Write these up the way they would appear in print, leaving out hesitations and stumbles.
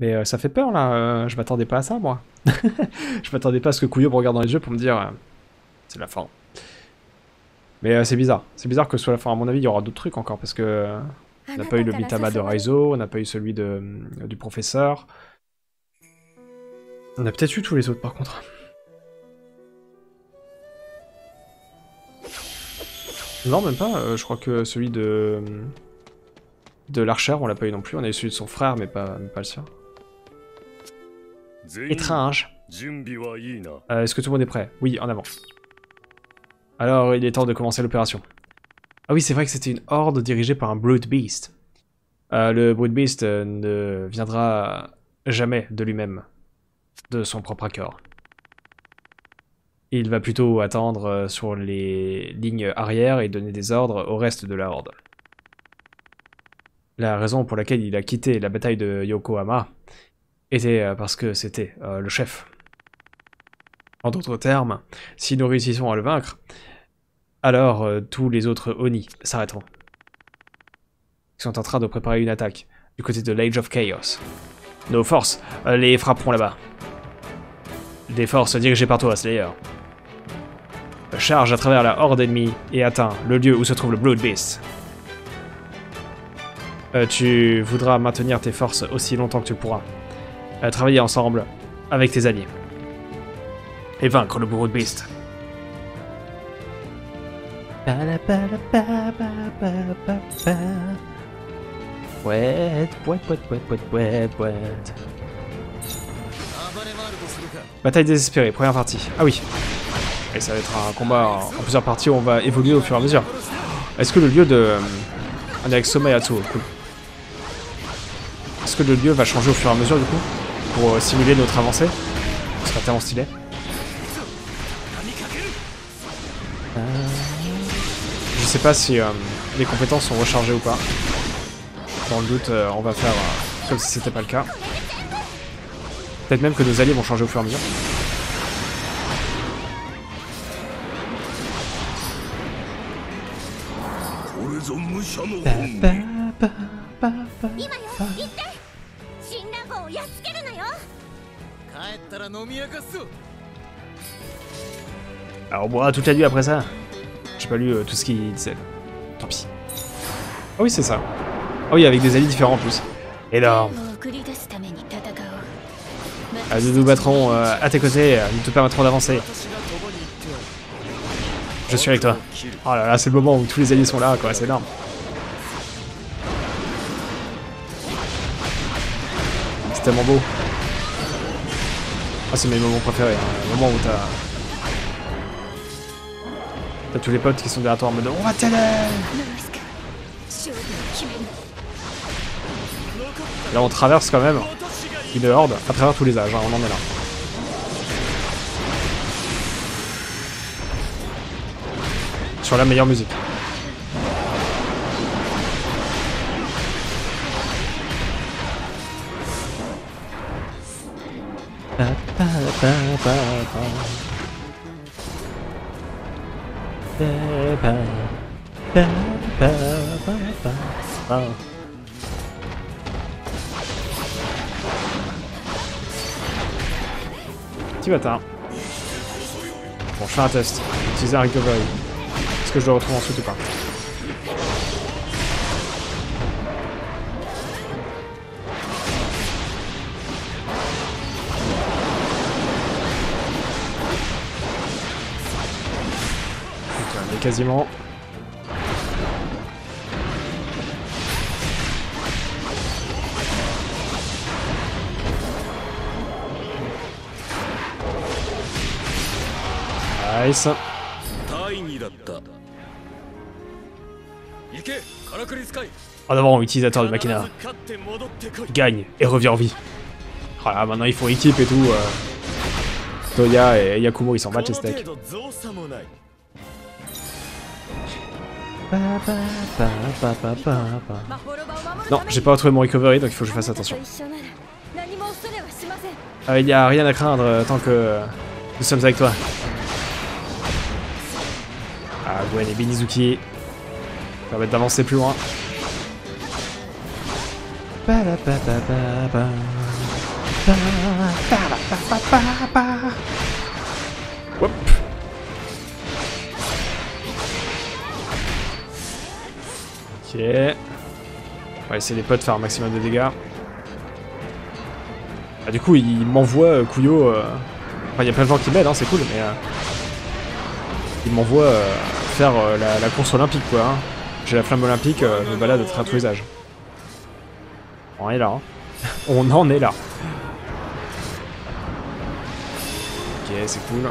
Mais ça fait peur là, je m'attendais pas à ça moi. Je m'attendais pas à ce que Kuyo me regarde dans les yeux pour me dire c'est la fin. Mais c'est bizarre. C'est bizarre que ce soit la fin. À mon avis, il y aura d'autres trucs encore parce que on n'a pas eu le Mitama de Raizo, on n'a pas eu celui du professeur. On a peut-être eu tous les autres par contre. Non, même pas. Je crois que celui de l'archer, on l'a pas eu non plus. On a eu celui de son frère, mais pas le sien. Étrange. Est-ce que tout le monde est prêt? Oui, en avant. Alors, il est temps de commencer l'opération. Ah oui, c'est vrai que c'était une horde dirigée par un Brute Beast. Le Brute Beast ne viendra jamais de lui-même, de son propre accord. Il va plutôt attendre sur les lignes arrière et donner des ordres au reste de la horde. La raison pour laquelle il a quitté la bataille de Yokohama était parce que c'était le chef. En d'autres termes, si nous réussissons à le vaincre, alors tous les autres Oni s'arrêteront. Ils sont en train de préparer une attaque du côté de l'Age of Chaos. Nos forces les frapperont là-bas. Des forces dirigées par toi, Slayer. Charge à travers la horde ennemie et atteint le lieu où se trouve le Blood Beast. Tu voudras maintenir tes forces aussi longtemps que tu pourras. Travailler ensemble avec tes alliés. Et vaincre le Blood Beast. Bataille désespérée, première partie. Ah oui. Et ça va être un combat en plusieurs parties où on va évoluer au fur et à mesure. Est-ce que le lieu de... On est avec Soma et Atsuo, cool. Est-ce que le lieu va changer au fur et à mesure du coup? Pour simuler notre avancée? Ce serait tellement stylé. Je sais pas si les compétences sont rechargées ou pas. Dans le doute, on va faire comme si c'était pas le cas. Peut-être même que nos alliés vont changer au fur et à mesure. Alors on boira toute la nuit après ça. J'ai pas lu tout ce qu'il disait. Tant pis. Ah oui, c'est ça. Ah oui, avec des alliés différents en plus. Énorme. Nous nous battrons à tes côtés, nous te permettrons d'avancer. Je suis avec toi. Oh là là, c'est le moment où tous les alliés sont là, quoi, c'est énorme. C'est tellement beau. Ah, c'est mes moments préférés, hein. Le moment où t'as tous les potes qui sont derrière toi en mode on va t'aider. Là on traverse quand même une horde à travers tous les âges, hein, on en est là. Sur la meilleure musique. Petit bâtard. Bon, je fais un test. Utiliser un recovery. Est-ce que je le retrouve ensuite ou pas? On est quasiment. Nice. En avant, utilisateur de Machina. Gagne et revient en vie. Voilà, maintenant ils font équipe et tout. Toya et Yakumo ils s'en battent les steaks. Non, j'ai pas retrouvé mon recovery donc il faut que je fasse attention. Il n'y a rien à craindre tant que nous sommes avec toi. Ah, Gwen et Benizuki permettent d'avancer plus loin. Hop. Ok. On va essayer les potes de faire un maximum de dégâts. Ah, du coup, il m'envoie Kuyo. Enfin, il y a plein de gens qui m'aident, hein, c'est cool, mais il m'envoie faire la course olympique, quoi. Hein. J'ai la flamme olympique, je me balade à tous les âges. On est là. Hein. On en est là. Ok, c'est cool.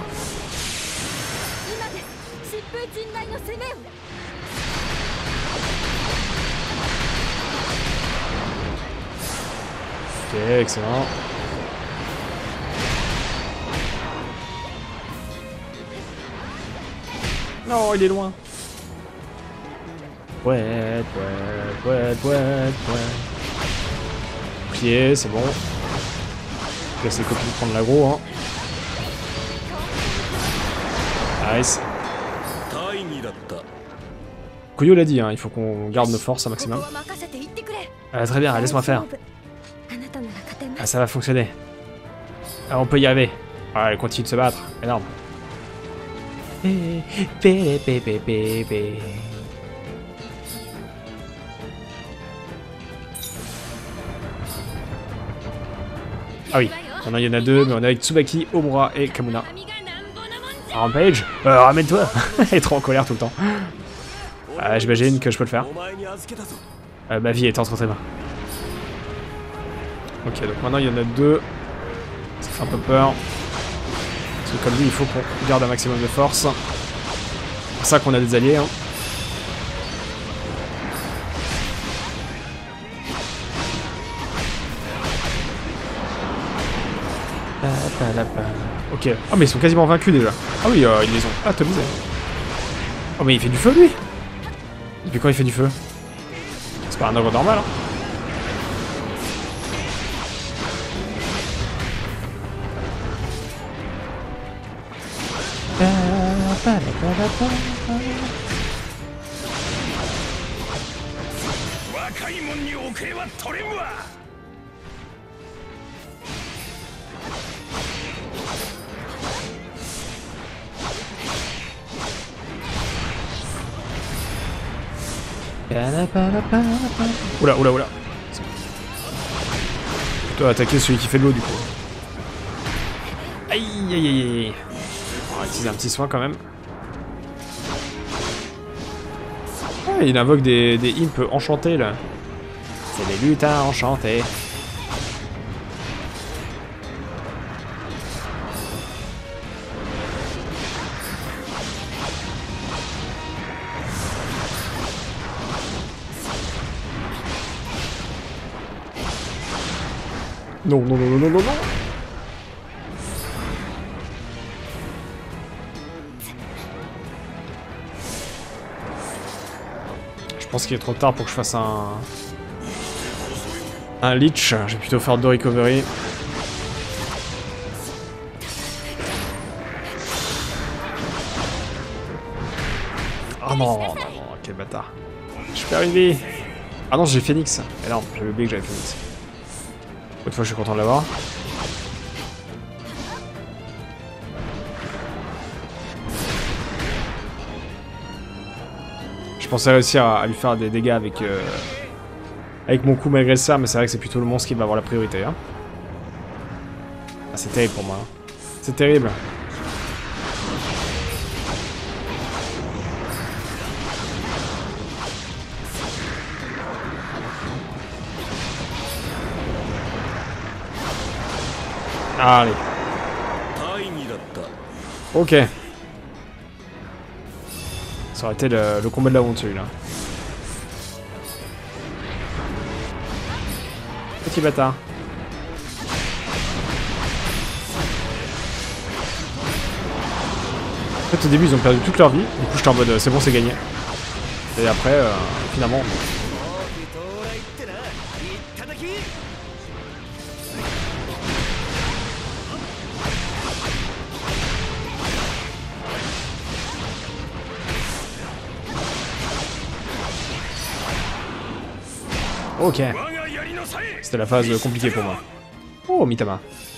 Ok, excellent. Non, il est loin. Ouais. Pied, c'est bon. Je laisse les copines prendre l'aggro, hein. Nice. Kuyo l'a dit, hein, il faut qu'on garde nos forces un maximum. Très bien, laisse-moi faire. Ah, ça va fonctionner. Ah, on peut y arriver. Ah, elle continue de se battre. Énorme. Ah oui, maintenant il y en a deux, mais on est avec Tsubaki, Omura et Kamuna. Rampage, ramène-toi. Elle est trop en colère tout le temps. J'imagine que je peux le faire. Ma vie est entre tes mains. Ok, donc maintenant il y en a deux. Ça fait un peu peur. Parce que comme dit, il faut qu'on garde un maximum de force. C'est pour ça qu'on a des alliés. Hein. Ok. Ah mais ils sont quasiment vaincus déjà. Ah oui, ils les ont atomisés. Oh mais il fait du feu lui. Depuis quand il fait du feu? C'est pas un ogre normal hein. Oula. Plutôt attaquer celui qui fait de l'eau du coup. Aïe. On va utiliser un petit soin quand même. Ah, il invoque des imps enchantés là. C'est des lutins enchantés. Non. Je pense qu'il est trop tard pour que je fasse un leech. Je vais plutôt faire deux recovery. Oh non, quel bâtard. Je perds une vie. Ah non, j'ai Phoenix. Mais non, j'avais oublié que j'avais Phoenix. Cette fois, je suis content de l'avoir. Je pensais réussir à lui faire des dégâts avec mon coup malgré ça, mais c'est vrai que c'est plutôt le monstre qui va avoir la priorité. Hein. Ah, c'est terrible pour moi. Hein. C'est terrible. Allez. Ok. Ça aurait été le combat de la honte celui-là. Petit bâtard. En fait au début ils ont perdu toute leur vie, du coup j'étais en mode c'est bon c'est gagné. Et après finalement... Ok. C'était la phase compliquée pour moi. Oh, Mitama.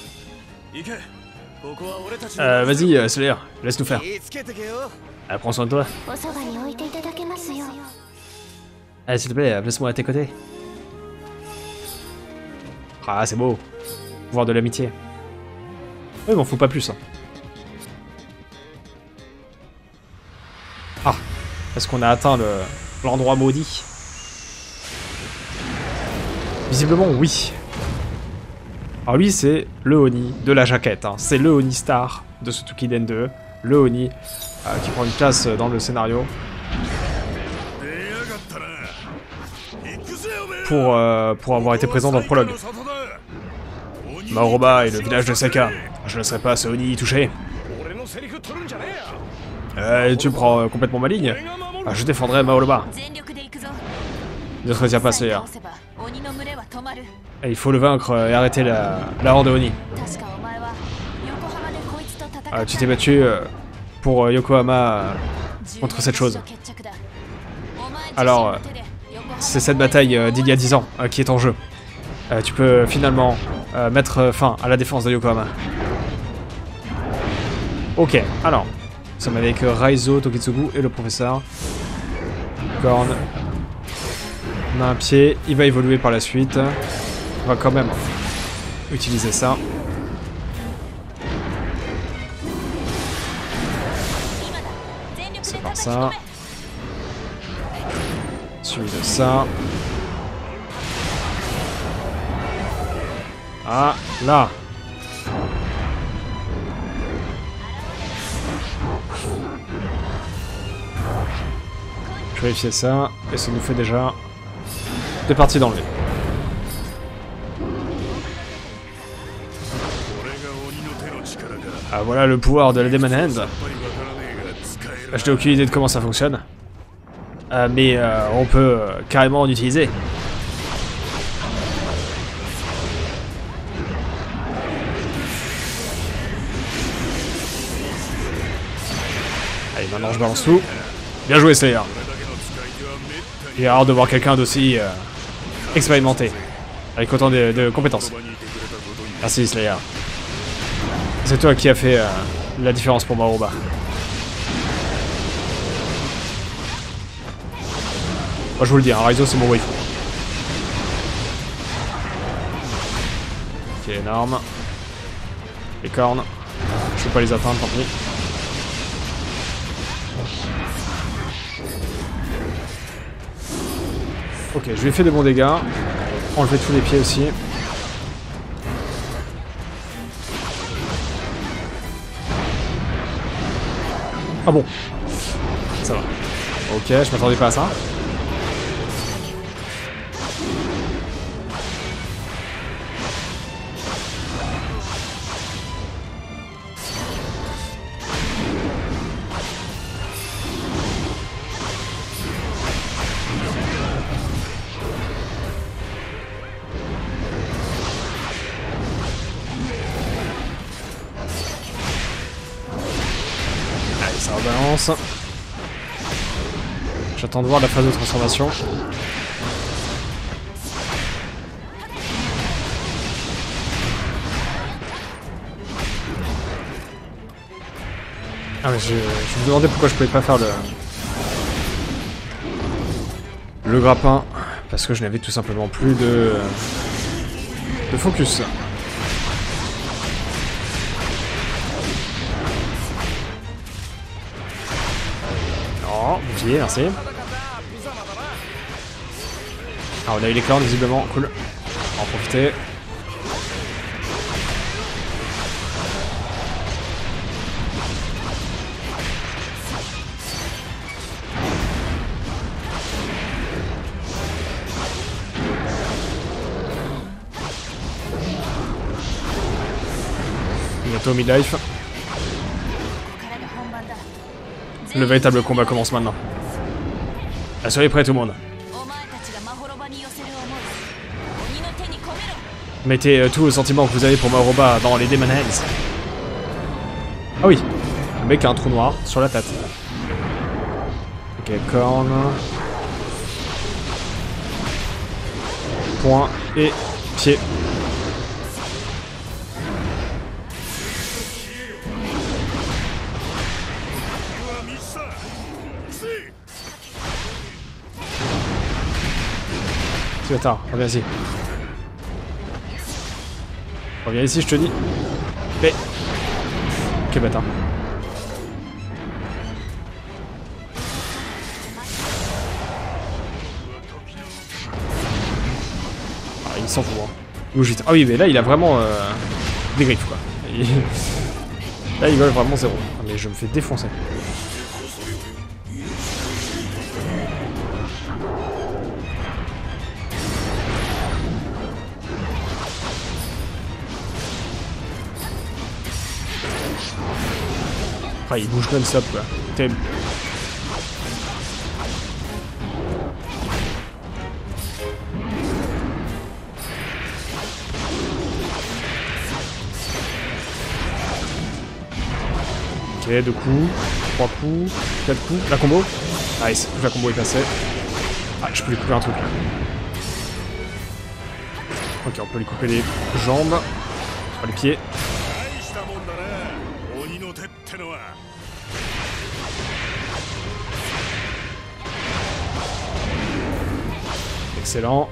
Vas-y, Slayer, laisse-nous faire. Prends soin de toi. Allez, s'il te plaît, place-moi à tes côtés. Ah, c'est beau. Voir de l'amitié. Oui, m'en faut pas plus. Hein. Ah, est-ce qu'on a atteint l'endroit maudit? Visiblement, oui. Alors lui, c'est le Oni de la jaquette. Hein. C'est le Oni star de ce Tsukiden 2. Le Oni qui prend une place dans le scénario. Pour avoir été présent dans le prologue. Maoroba et le village de Seka. Je ne laisserai pas ce Oni y toucher. Tu me prends complètement ma ligne. Je défendrai Maoroba. Ne te retiens pas, Slayer. Il faut le vaincre et arrêter la horde de Oni. Tu t'es battu pour Yokohama contre cette chose. Alors, c'est cette bataille d'il y a 10 ans qui est en jeu. Tu peux finalement mettre fin à la défense de Yokohama. Ok, alors, nous sommes avec Raizo, Tokitsugu et le professeur. Corne. On a un pied, il va évoluer par la suite. On va quand même utiliser ça. C'est par ça. Suivi de ça. Ah, là. Je vais vérifier ça, et ça nous fait déjà 2 parties d'enlever. Ah, voilà le pouvoir de la Demon Hand. Je n'ai aucune idée de comment ça fonctionne. Mais on peut carrément en utiliser. Allez, maintenant je balance tout. Bien joué, Slayer. J'ai hâte de voir quelqu'un d'aussi expérimenté, avec autant de compétences. Merci, Slayer. C'est toi qui as fait la différence pour Maoroba. Moi, je vous le dis, hein, Raizo, c'est mon waifu. Ok, énorme. Les cornes. Je peux pas les atteindre, tant pis. Ok, je lui ai fait de bons dégâts. Enlever tous les pieds aussi. Ah bon. Ça va. Ok, je m'attendais pas à ça. Ça rebalance. J'attends de voir la phase de transformation. Ah mais je me demandais pourquoi je pouvais pas faire le grappin. Parce que je n'avais tout simplement plus de focus. Bouclier, merci. Ah, on a eu les cornes visiblement, cool. On va en profiter. Bientôt midlife. Le véritable combat commence maintenant. Soyez prêts tout le monde. Mettez tous les sentiments que vous avez pour Maoroba dans les Demon Hands. Ah oui, le mec a un trou noir sur la tête. Ok, corne. Point et pied. bâtard, reviens ici. Reviens ici, je te dis. Mais... Quel bâtard. Ah, il s'en fout, hein. Bouge vite. Ah oui, mais là, il a vraiment des griffes, quoi. Là, il vole vraiment zéro. Ah, mais je me fais défoncer. Ah, il bouge non-stop, quoi. Terrible. Ok, 2 coups, 3 coups, 4 coups. La combo. Nice, la combo est passée. Ah, je peux lui couper un truc là. Ok, on peut lui couper les jambes. Oh, les pieds. Excellent.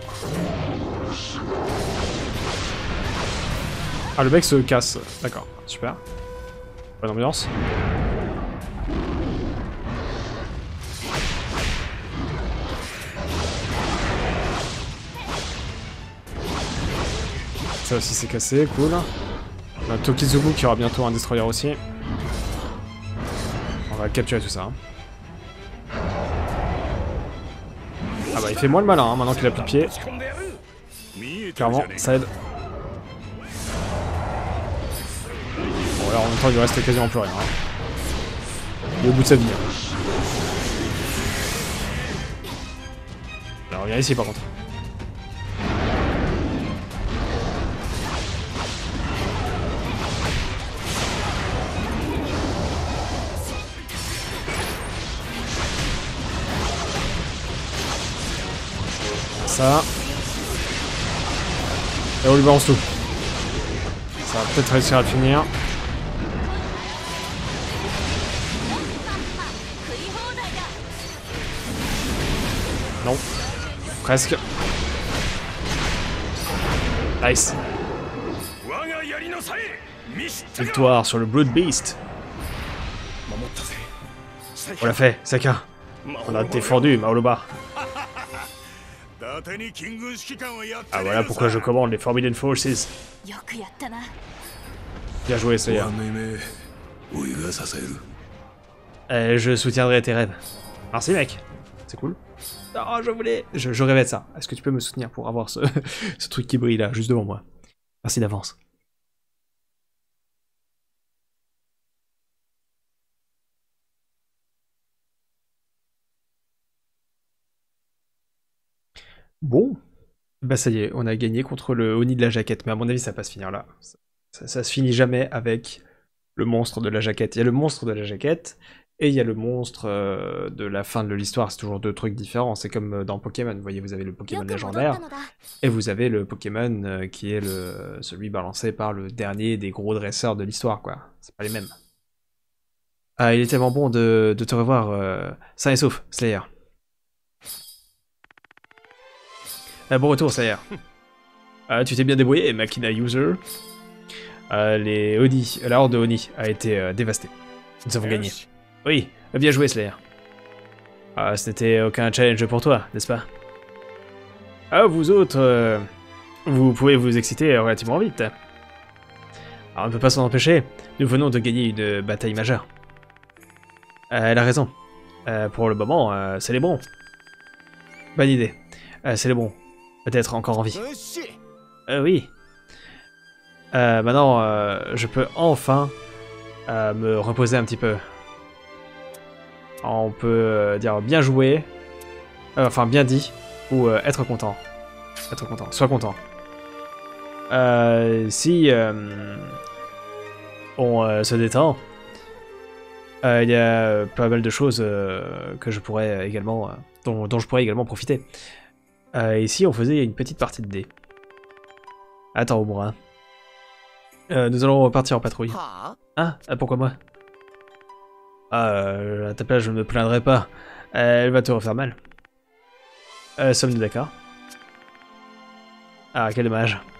Ah, le mec se casse. D'accord, super. Bonne ambiance. Ça aussi c'est cassé, cool. On a Tokizubu qui aura bientôt un destroyer aussi. On va capturer tout ça. Ah bah il fait moins le malin hein, maintenant qu'il a plus de pied. Clairement, ça aide. Bon alors en même temps il lui reste quasiment plus rien. Hein. Il est au bout de sa vie. Hein. Alors viens ici par contre. Ça. Et on lui balance tout. Ça va peut-être réussir à le finir. Non. Presque. Nice. Victoire sur le Blood Beast. On l'a fait, Saka. On a défendu Maoloba. Ah voilà pourquoi je commande les Forbidden Forces. Bien joué, Seiya. Je soutiendrai tes rêves. Merci mec. C'est cool. Oh, je rêvais de ça. Est-ce que tu peux me soutenir pour avoir ce, ce truc qui brille là, juste devant moi? Merci d'avance. Bon. Bah ça y est, on a gagné contre le Oni de la jaquette. Mais à mon avis, ça va pas se finir là. Ça se finit jamais avec le monstre de la jaquette. Il y a le monstre de la jaquette, et il y a le monstre de la fin de l'histoire. C'est toujours deux trucs différents. C'est comme dans Pokémon. Vous voyez, vous avez le Pokémon légendaire, et vous avez le Pokémon qui est celui balancé par le dernier des gros dresseurs de l'histoire, quoi. C'est pas les mêmes. Ah, il est tellement bon de te revoir, sain et sauf, Slayer. Bon retour, Slayer. Tu t'es bien débrouillé, Machina User. Les Oni, la horde de Oni a été dévastée. Nous avons gagné. Oui, bien joué, Slayer. Ce n'était aucun challenge pour toi, n'est-ce pas? Ah, vous autres, vous pouvez vous exciter relativement vite. Alors, on ne peut pas s'en empêcher. Nous venons de gagner une bataille majeure. Elle a raison. Pour le moment, célébrons. Bonne idée. Célébrons. Peut-être encore en vie. Oui. Maintenant, je peux enfin me reposer un petit peu. On peut dire bien joué, enfin bien dit, ou être content. Être content, sois content. Si on se détend, il y a pas mal de choses que je pourrais également, dont je pourrais également profiter. Ici, on faisait une petite partie de dés. Attends, au moins. Nous allons repartir en patrouille. Ah, pourquoi moi? À ta place, je ne me plaindrai pas. Elle va te refaire mal. Sommes-nous d'accord? Ah, quel dommage.